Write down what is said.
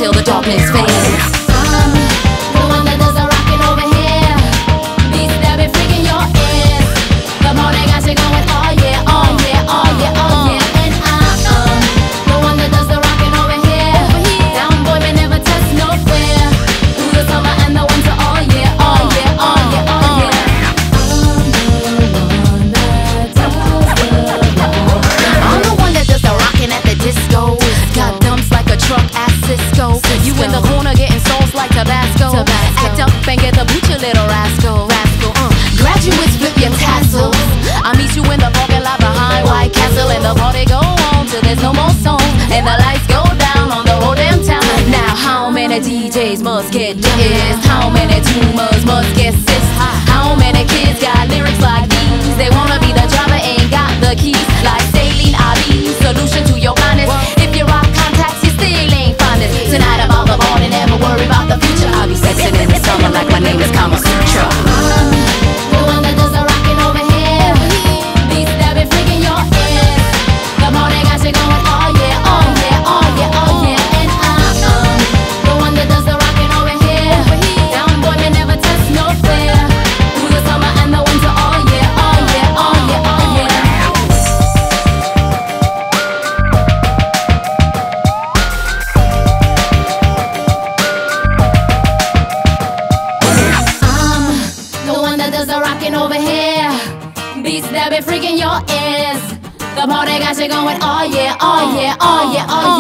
till the darkness fades. I'm the one that does the rockin' over here. Beats that be freaking your ears. The morning got you going, oh yeah, oh yeah, oh yeah, oh yeah. And I'm the one that does the rockin' over here. Down boy, me never test nowhere. Through the summer and the winter, oh yeah, oh yeah, oh yeah, oh yeah. I'm the one that does the rockin' at the disco. Got dumps like a truck at Cisco. You in the corner getting sauce like Tabasco. Act up and get the boot, you little rascal. Graduates, flip your tassels. I meet you in the parking lot behind White Castle, and the party go on till there's no more songs and the lights go down on the whole damn town. Now how many DJs must get dissed? How many tumors must get sis? How many kids got lyrics like these? They wanna be the driver, ain't got the keys. Like Saline Ali, solution to your blindness. If you rock contacts, you still ain't find it. Tonight I'm all the morning, never worry about the future. I'll be sexing in the summer like my name is Kama Sutra. The one that does the rockin' over here. Beats that be freaking your ears. The morning got you going, oh yeah, oh yeah, oh yeah, oh yeah. And I'm the one that does the rockin' over here. Down boy, me never test no fear. Through the summer and the winter, oh yeah, oh yeah, oh yeah, oh yeah. I'm the one that does the rockin' over here. Beats that be freaking your ears. The party got you going, oh yeah, oh yeah, oh yeah, oh